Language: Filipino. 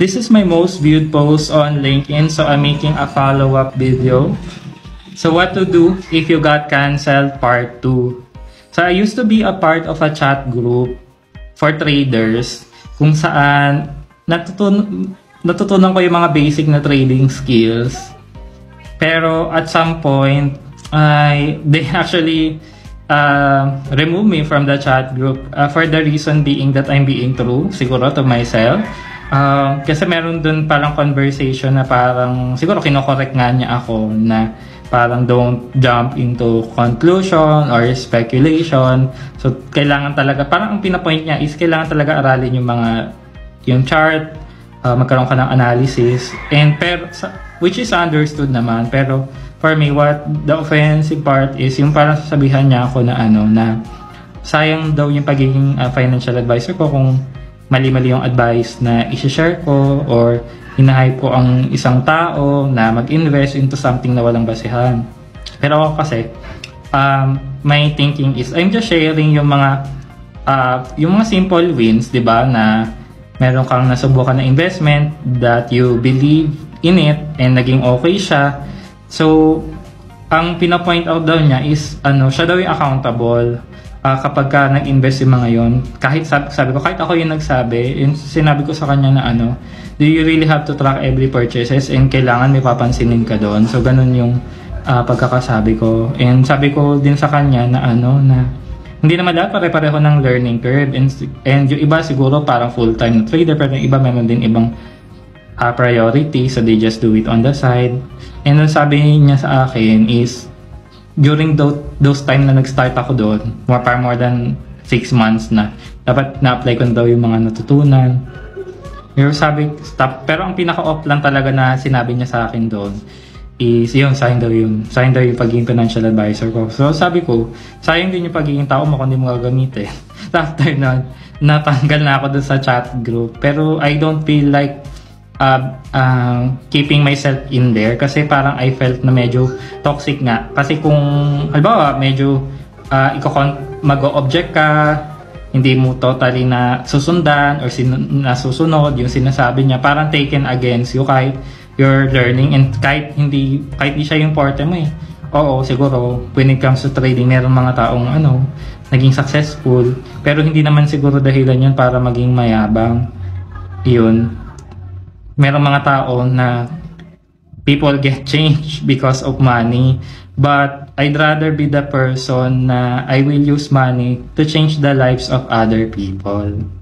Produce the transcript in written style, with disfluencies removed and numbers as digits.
This is my most viewed post on LinkedIn, so I'm making a follow-up video. So what to do if you got canceled part 2. So I used to be a part of a chat group for traders kung saan natutunan ko yung mga basic na trading skills. Pero at some point, they actually remove me from the chat group for the reason being that I'm being true siguro to myself. Kasi meron dun parang conversation na parang siguro kinokorek nga niya ako na parang don't jump into conclusion or speculation. So kailangan talaga, parang ang pinapoint niya is kailangan talaga aralin yung chart, magkaroon ka ng analysis, and which is understood naman. Pero for me, what the offensive part is yung parang sasabihan niya ako na na sayang daw yung pagiging financial advisor ko kung mali-mali yung advice na i-share ko, or hinahype ko ang isang tao na mag-invest into something na walang basihan. Pero ako kasi, my thinking is I'm just sharing yung mga simple wins, di ba, na meron kang nasubukan na investment that you believe in it and naging okay siya. So, ang pina-point out daw niya is, siya daw yung accountable kapag ka nag-invest yung mga yon. Kahit sabi ko, kahit ako yung nagsabi, yung sinabi ko sa kanya na do you really have to track every purchases and kailangan may papansinin ka doon. So, ganun yung pagkakasabi ko. And sabi ko din sa kanya na na hindi naman lahat pare-pareho ng learning curve. And yung iba siguro parang full-time na trader, pero yung iba meron din ibang priority, so they just do it on the side. And then sabi niya sa akin is during those time na nag-start ako doon, more than 6 months na, dapat na-apply ko daw yung mga natutunan. Pero sabi, stop. Pero ang pinaka-off lang talaga na sinabi niya sa akin doon is sayang daw yung pagiging financial advisor ko. So sabi ko, sayang din yung pagiging tao mo kung hindi mo gagamitin. After na, natanggal na ako doon sa chat group. Pero I don't feel like keeping myself in there kasi parang I felt na medyo toxic nga. Kasi kung halimbawa medyo mag-o-object ka, hindi mo totally na susundan or nasusunod yung sinasabi niya, parang taken against you kahit you're learning, and kahit hindi siya yung forte mo eh. Oo, siguro when it comes to trading, meron mga taong naging successful, pero hindi naman siguro dahilan yun para maging mayabang. Yun. Merong mga tao na people get changed because of money, but I'd rather be the person na I will use money to change the lives of other people.